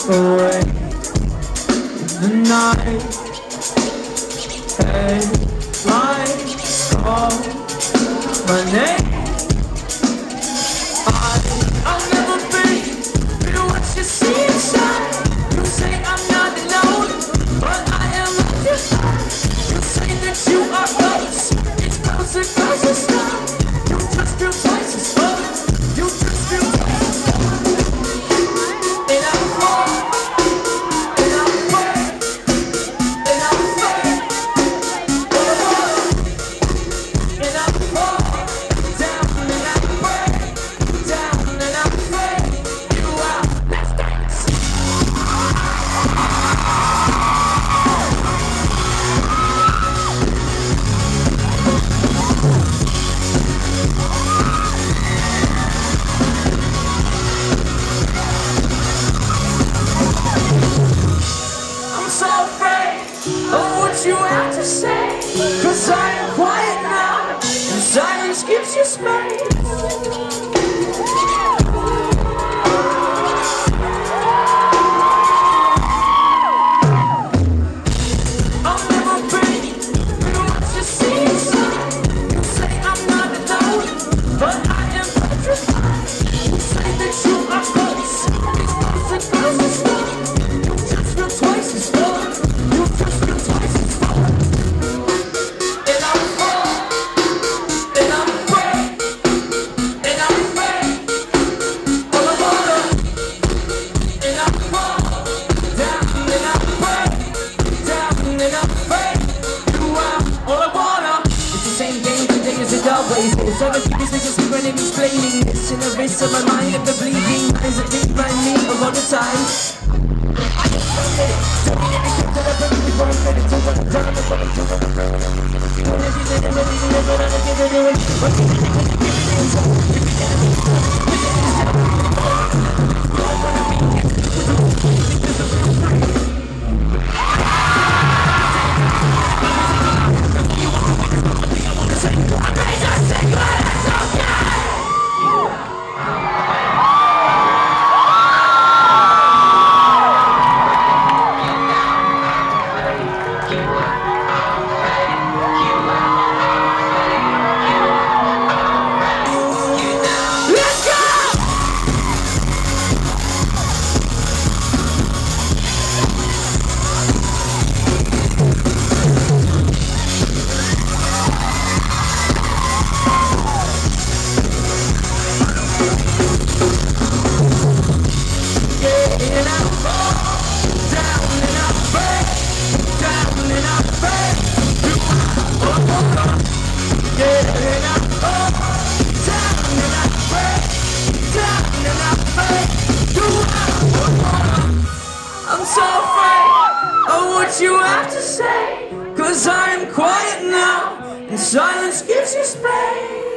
away the night. Headlights call my name. I'll never be what you see inside. You say I'm not alone, but I am occupied. You say that you are close, it's closer cause it's not. You just feel twice as fun. You just feel twice as fun. And I'm far, and I'm away, and I'm afraid. And I'm far, down and I'm away, down and I'm afraid. You are, let's dance. I'm so afraid of what you have to say, 'cause I am quiet now, and silence gives you space. I'll never be what you see inside. You say I'm not alone, but I am petrified. You say that you are close, it's closer cause it's not. You just feel twice as fun. You just feel twice as fun. And I'm far, and I'm afraid, and I'm afraid. All I wanna, and I'm far, down and I'm afraid, down and I'm afraid. You are all I wanna. It's the same game today as it always is. All the keepers make a secret and explaining this in the race of my mind of the bleeding eyes that think by me of all the time. And I'm far, down and I'm afraid, down and I'm afraid. You are all I wanna. Yeah, and I'm far, down and I'm afraid, down and I'm afraid. You are all I wanna. I'm so afraid of what you have to say, 'cause I'm quiet now, and silence gives you space.